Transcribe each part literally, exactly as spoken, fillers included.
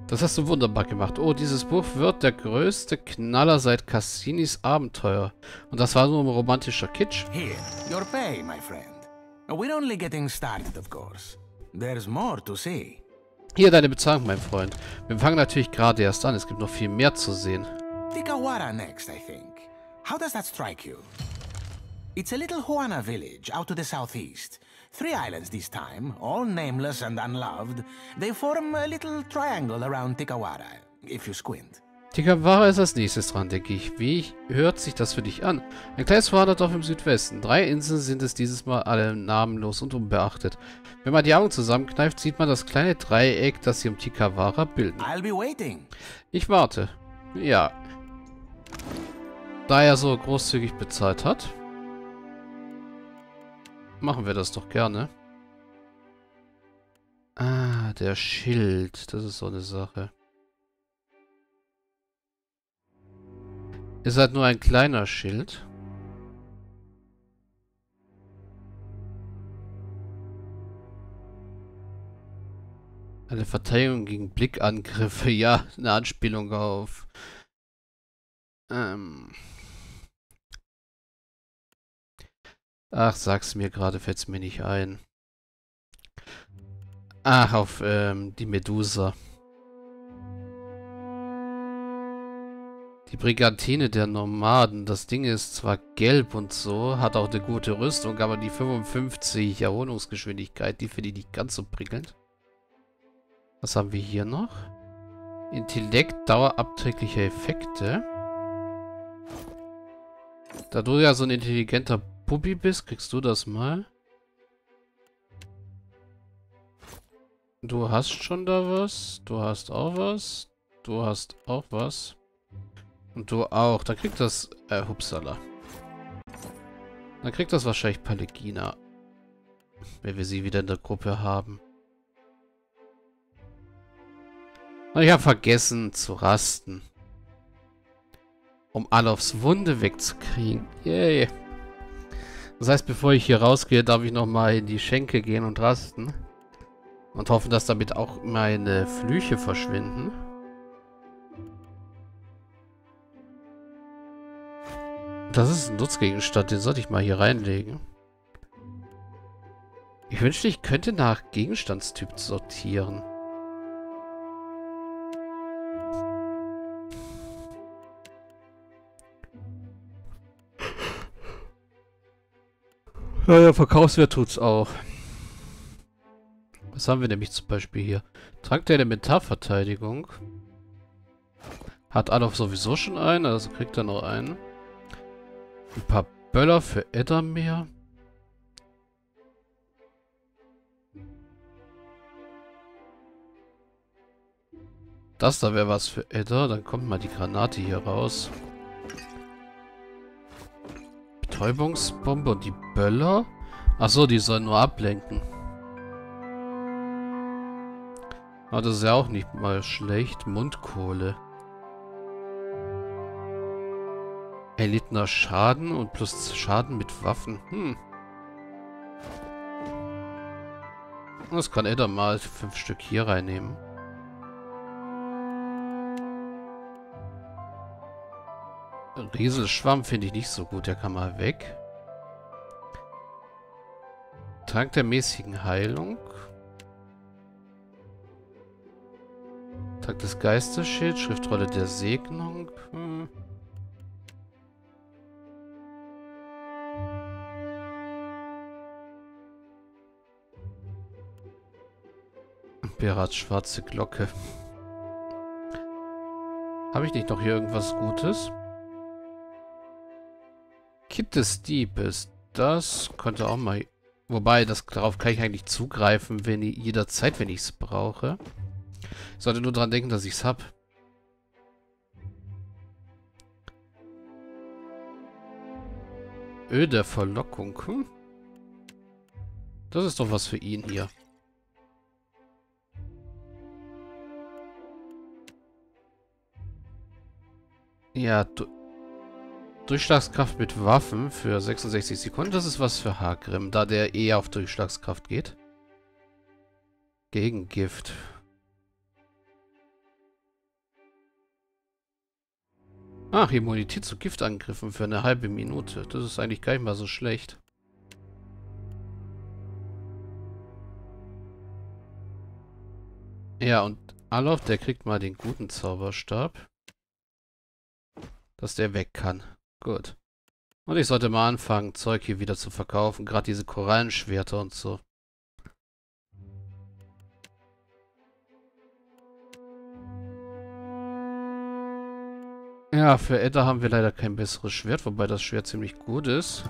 Das hast du wunderbar gemacht. Oh, dieses Buch wird der größte Knaller seit Cassinis Abenteuer. Und das war nur ein romantischer Kitsch. Here, your pay, my friend. We're only getting started, of course. There's more to see. Hier deine Bezahlung, mein Freund. Wir fangen natürlich gerade erst an. Es gibt noch viel mehr zu sehen. Tikawara next, I think. How does that strike you? It's a little Huana village out to the southeast. Three islands this time, all nameless and unloved. They form a little triangle around Tikawara, if you squint. Tikawara ist als nächstes dran, denke ich. Wie hört sich das für dich an? Ein kleines Huana-Dorf im Südwesten. Drei Inseln sind es dieses Mal, alle namenlos und unbeachtet. Wenn man die Augen zusammenkneift, sieht man das kleine Dreieck, das sie um Tikawara bilden. I'll be waiting. Ich warte. Ja. Da er so großzügig bezahlt hat, machen wir das doch gerne. Ah, der Schild. Das ist so eine Sache. Ist halt nur ein kleiner Schild. Eine Verteidigung gegen Blickangriffe. Ja, eine Anspielung auf... Ähm... Ach, sag's mir gerade, fällt's mir nicht ein. Ach, auf ähm, die Medusa. Die Brigantine der Nomaden. Das Ding ist zwar gelb und so, hat auch eine gute Rüstung, aber die fünfundfünfzig Erholungsgeschwindigkeit, die finde ich nicht ganz so prickelnd. Was haben wir hier noch? Intellekt, dauerabträgliche Effekte. Da du ja so ein intelligenter Puppi bist, kriegst du das mal. Du hast schon da was. Du hast auch was. Du hast auch was. Und du auch. Dann kriegt das... Äh, hupsala. Dann kriegt das wahrscheinlich Palegina. Wenn wir sie wieder in der Gruppe haben. Und ich habe vergessen zu rasten. Um Alofs Wunde wegzukriegen. Yay. Das heißt, bevor ich hier rausgehe, darf ich nochmal in die Schenke gehen und rasten. Und hoffen, dass damit auch meine Flüche verschwinden. Das ist ein Nutzgegenstand, den sollte ich mal hier reinlegen. Ich wünschte, ich könnte nach Gegenstandstyp sortieren. Ja, ja, Verkaufswert tut's auch. Was haben wir nämlich zum Beispiel hier? Trank der Elementarverteidigung. Hat Alof sowieso schon einen, also kriegt er noch einen. Ein paar Böller für Eddameer. Das da wäre was für Edda. Dann kommt mal die Granate hier raus. Betäubungsbombe und die Böller? Achso, die sollen nur ablenken. Aber das ist ja auch nicht mal schlecht. Mundkohle. Erlittener Schaden und plus Schaden mit Waffen. Hm. Das kann Edda mal fünf Stück hier reinnehmen. Rieselschwamm finde ich nicht so gut. Der kann mal weg. Trank der mäßigen Heilung. Trank des Geistesschilds. Schriftrolle der Segnung. Hm. Berats schwarze Glocke. Habe ich nicht noch hier irgendwas Gutes? Kit des Diebes. Das könnte auch mal... Wobei, das, darauf kann ich eigentlich zugreifen, wenn ich, jederzeit, wenn ich es brauche. Ich sollte nur dran denken, dass ich es habe. Öl der Verlockung. Hm? Das ist doch was für ihn hier. Ja, du... Durchschlagskraft mit Waffen für sechsundsechzig Sekunden. Das ist was für Hagrim, da der eher auf Durchschlagskraft geht. Gegengift. Ach, Immunität zu Giftangriffen für eine halbe Minute. Das ist eigentlich gar nicht mal so schlecht. Ja, und Alof, der kriegt mal den guten Zauberstab. Dass der weg kann. Gut. Und ich sollte mal anfangen, Zeug hier wieder zu verkaufen. Gerade diese Korallenschwerter und so. Ja, für Edda haben wir leider kein besseres Schwert, wobei das Schwert ziemlich gut ist.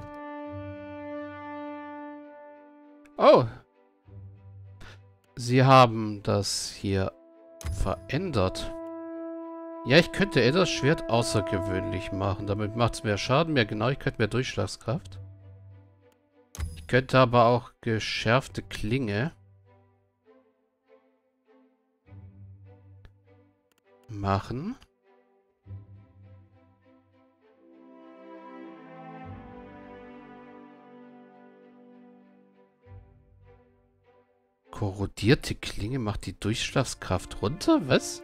Oh! Sie haben das hier verändert. Ja, ich könnte Eddas Schwert außergewöhnlich machen. Damit macht es mehr Schaden, mehr Genauigkeit, mehr Durchschlagskraft. Ich könnte aber auch geschärfte Klinge machen. Korrodierte Klinge macht die Durchschlagskraft runter? Was?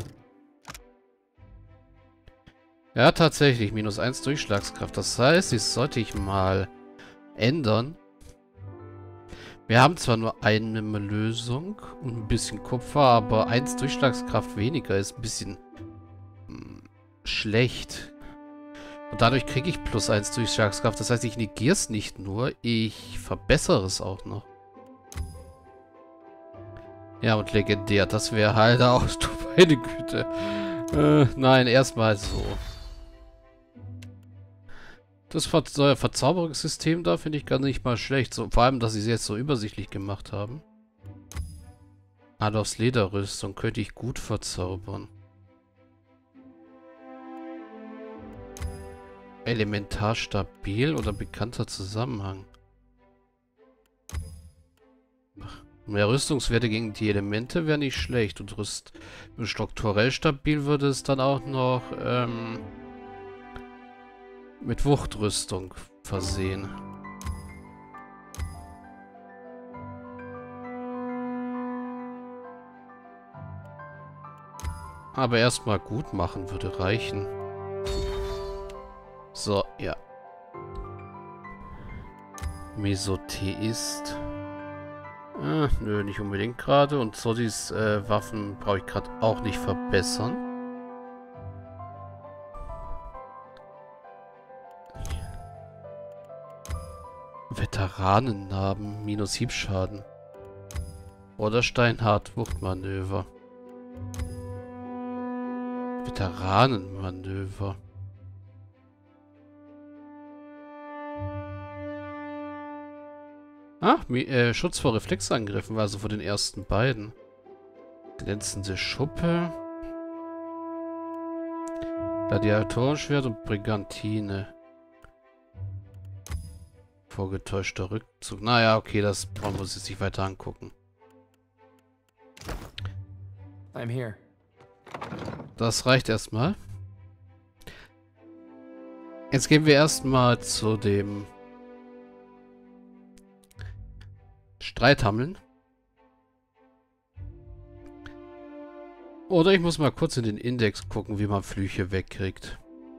Ja, tatsächlich. Minus eins Durchschlagskraft. Das heißt, das sollte ich mal ändern. Wir haben zwar nur eine Lösung und ein bisschen Kupfer, aber eins Durchschlagskraft weniger ist ein bisschen hm, schlecht. Und dadurch kriege ich plus eins Durchschlagskraft. Das heißt, ich negiere es nicht nur, ich verbessere es auch noch. Ja, und legendär. Das wäre halt auch, du meine Güte. Äh, nein, erstmal so. Das Ver neue Verzauberungssystem da finde ich gar nicht mal schlecht. So, vor allem, dass sie es jetzt so übersichtlich gemacht haben. Adolfs Lederrüstung könnte ich gut verzaubern. Elementar stabil oder bekannter Zusammenhang. Mehr Rüstungswerte gegen die Elemente wäre nicht schlecht. Und Rüst strukturell stabil würde es dann auch noch ähm, mit Wuchtrüstung versehen. Aber erstmal gut machen würde reichen. So, ja. Mesotheist. Ah, nö, nicht unbedingt gerade. Und Zodis äh, Waffen brauche ich gerade auch nicht verbessern. Veteranennarben, minus Hiebschaden. Oder Steinhart Wuchtmanöver. Veteranenmanöver. Ah, äh, Schutz vor Reflexangriffen war also vor den ersten beiden. Glänzende Schuppe. Gladiatorenschwert und Brigantine. Vorgetäuschter Rückzug. Naja, okay, das brauchen wir uns jetzt nicht weiter angucken. I'm here. Das reicht erstmal. Jetzt gehen wir erstmal zu dem Streithammeln. Oder ich muss mal kurz in den Index gucken, wie man Flüche wegkriegt.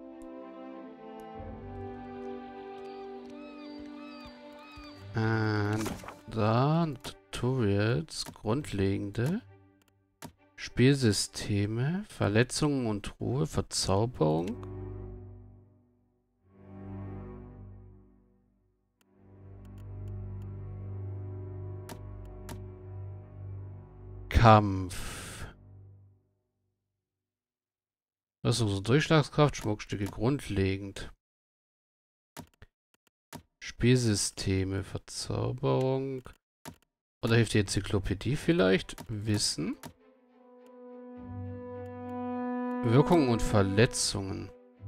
Äh, da, Tutorials, grundlegende Spielsysteme, Verletzungen und Ruhe, Verzauberung. Kampf. Das ist unsere Durchschlagskraft, Schmuckstücke grundlegend. Spielsysteme, Verzauberung. Oder hilft die Enzyklopädie vielleicht? Wissen. Wirkungen und Verletzungen.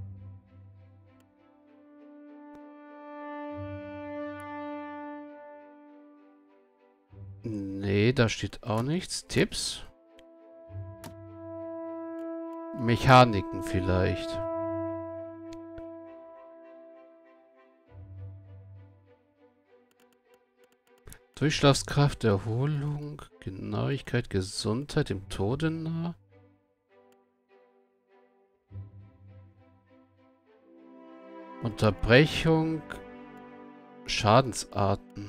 Nee, da steht auch nichts. Tipps? Mechaniken vielleicht. Durchschlagskraft, Erholung, Genauigkeit, Gesundheit, im Tode nah. Unterbrechung. Schadensarten.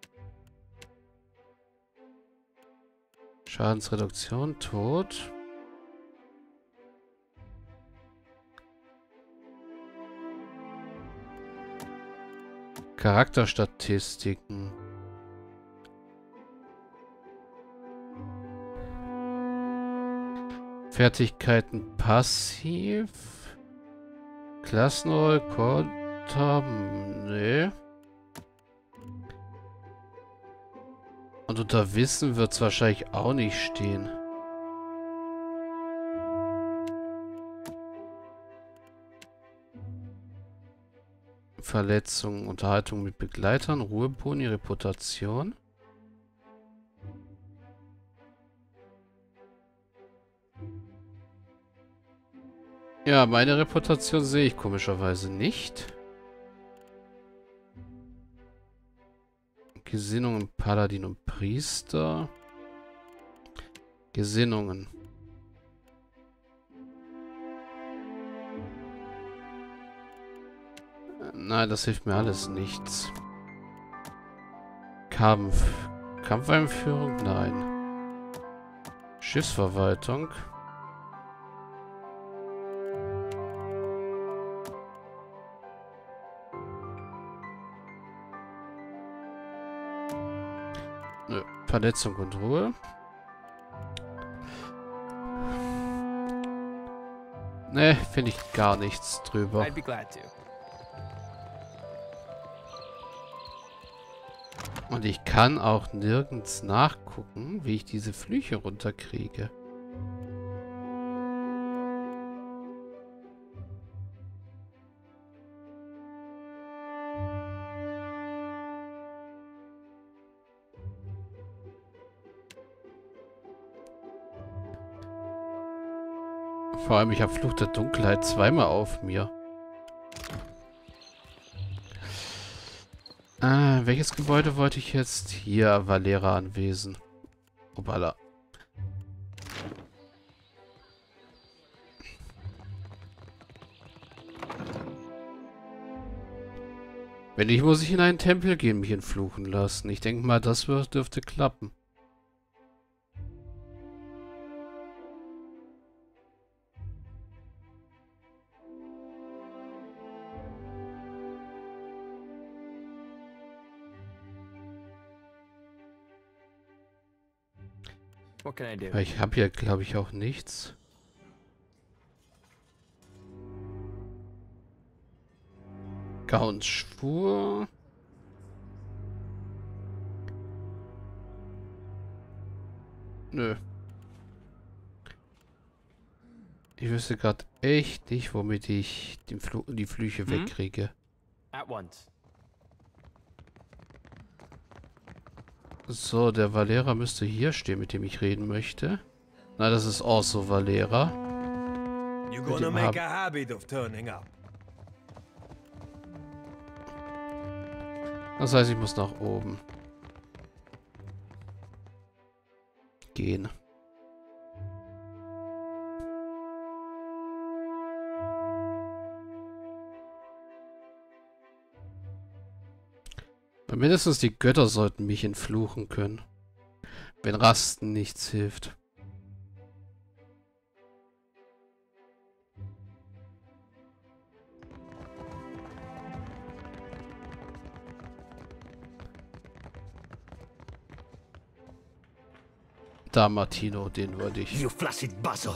Schadensreduktion, Tod. Charakterstatistiken. Fertigkeiten passiv. Klassenroll, Konter, nee. Und unter Wissen wird es wahrscheinlich auch nicht stehen. Verletzungen, Unterhaltung mit Begleitern, Ruheboni, Reputation. Ja, meine Reputation sehe ich komischerweise nicht. Gesinnungen, Paladin und Priester. Gesinnungen. Nein, das hilft mir alles nichts. Kampf. Kampfeinführung? Nein. Schiffsverwaltung. Nö. Verletzung und Ruhe. Ne, finde ich gar nichts drüber. I'd be glad to. Und ich kann auch nirgends nachgucken, wie ich diese Flüche runterkriege. Vor allem, ich habe Fluch der Dunkelheit zweimal auf mir. Ah, welches Gebäude wollte ich jetzt? Hier, Valera Anwesen. Obala. Wenn nicht, muss ich in einen Tempel gehen, mich entfluchen lassen. Ich denke mal, das wird, dürfte klappen. What can I do? Ich habe hier, glaube ich, auch nichts. Gauns Schwur. Nö. Ich wüsste gerade echt nicht, womit ich den Flu die Flüche Hm? wegkriege. At once. So, der Valera müsste hier stehen, mit dem ich reden möchte. Na, das ist also Valera. You Mit gonna dem make hab- a habit of turning up. Das heißt, ich muss nach oben gehen. Mindestens die Götter sollten mich entfluchen können, wenn Rasten nichts hilft. Da, Martino, den wollte ich. You flaccid basso.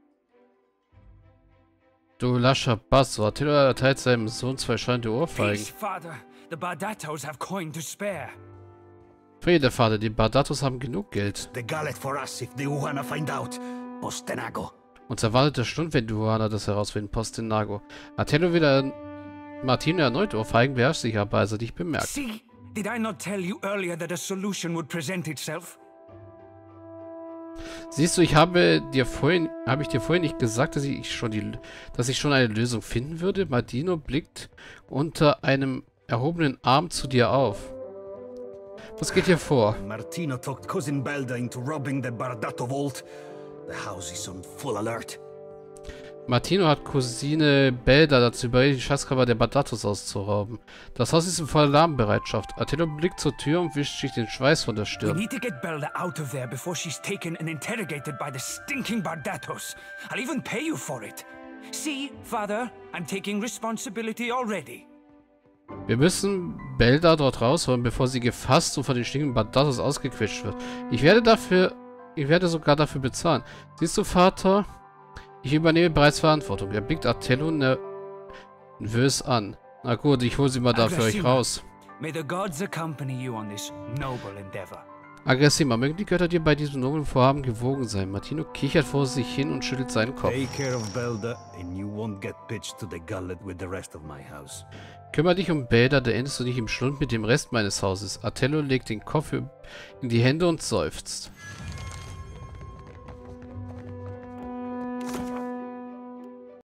Du lascher Basso. Attila erteilt seinem Sohn zwei schallende Ohrfeigen. Peace, Father. The Bardatos have coin to spare. Friede, Vater, die Bardatos haben genug Geld. The gallet for us if the Uhana find out. Postenago. Uns erwartet der Stund, wenn Duana das herausfinden. Postenago. Attila wieder Martino erneut Ohrfeigen, beherrscht sich aber, als er dich bemerkt. See, did I not tell you earlier that a solution would present itself? Siehst du, ich habe dir vorhin, habe ich dir vorhin nicht gesagt, dass ich schon die, dass ich schon eine Lösung finden würde? Martino blickt unter einem erhobenen Arm zu dir auf. Was geht hier vor? Martino talked Cousin Belda into robbing the Bardato vault. The house is on full alert. Martino hat Cousine Belda dazu überredet, die Schatzkammer der Badatos auszurauben. Das Haus ist in voller Alarmbereitschaft. Attilio blickt zur Tür und wischt sich den Schweiß von der We Stirn. need to get Belda out of there before she's taken and interrogated by the stinking Bardatos. I'll even pay you for it. See, Father, I'm taking responsibility already. Wir müssen Belda dort rausholen, bevor sie gefasst und von den stinkenden Badatos ausgequetscht wird. Ich werde dafür... Ich werde sogar dafür bezahlen. Siehst du, Vater? Ich übernehme bereits Verantwortung. Er blickt Attilio nervös an. Na gut, ich hole sie mal da für euch raus. May the gods accompany you on this noble endeavor. Aggressiver, mögen die Götter dir bei diesem noblen Vorhaben gewogen sein. Martino kichert vor sich hin und schüttelt seinen Kopf. Take care of Belda, and you won't get pitched to the gullet with the rest of my house. Kümmer dich um Belda, da endest du nicht im Schlund mit dem Rest meines Hauses. Attilio legt den Kopf in die Hände und seufzt.